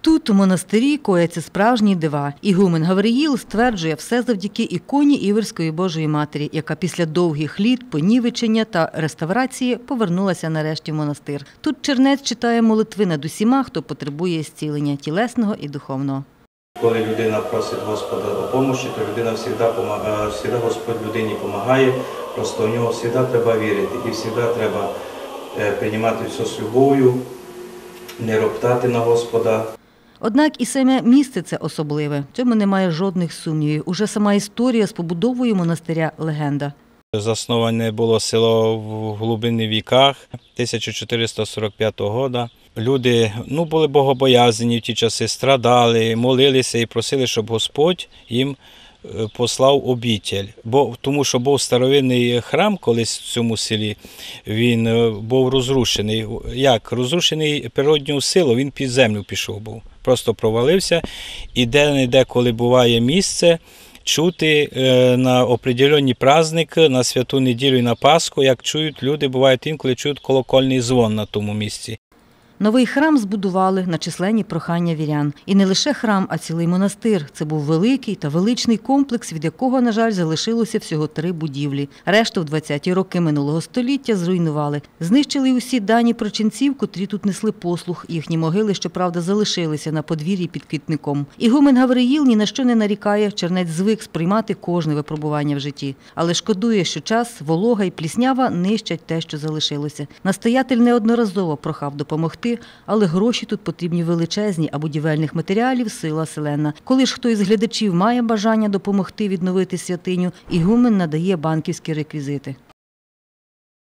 Тут, у монастирі, кояться справжні дива. Ігумен Гавриїл стверджує, все завдяки іконі Іверської Божої Матері, яка після довгих літ понівечення та реставрації повернулася нарешті в монастир. Тут чернець читає молитви над усіма, хто потребує зцілення тілесного і духовного. Коли людина просить Господа допомоги, то людина завжди Господь людині допомагає, просто в нього завжди треба вірити і завжди треба приймати все з любов'ю, не роптати на Господа. Однак і саме місце це особливе. В цьому немає жодних сумнівів. Уже сама історія з побудовою монастиря – легенда. Засноване було село в глибинних віках 1445 року. Люди були богобоязні в ті часи, страдали, молилися і просили, щоб Господь їм послав обітель. Тому що був старовинний храм колись в цьому селі, він був розрушений. Як? Розрушений природньою силою, він під землю пішов був. Просто провалився і де-не-де, коли буває місце, чути на определенні праздники, на Святу неділю і на Пасху, як чують люди, бувають інколи чують колокольний дзвон на тому місці. Новий храм збудували на численні прохання вірян. І не лише храм, а цілий монастир. Це був великий та величний комплекс, від якого, на жаль, залишилося всього 3 будівлі. Решту в 20-ті роки минулого століття зруйнували. Знищили усі дані про ченців, котрі тут несли послуг. Їхні могили, щоправда, залишилися на подвір'ї під квітником. Ігумен Гавриїл ні на що не нарікає, чернець звик сприймати кожне випробування в житті. Але шкодує, що час, волога і пліснява нищать те, що залишилося. Настоятель неодноразово прохав допомогти, але гроші тут потрібні величезні, а будівельних матеріалів – сила селена. Коли ж хто із глядачів має бажання допомогти відновити святиню, ігумен надає банківські реквізити.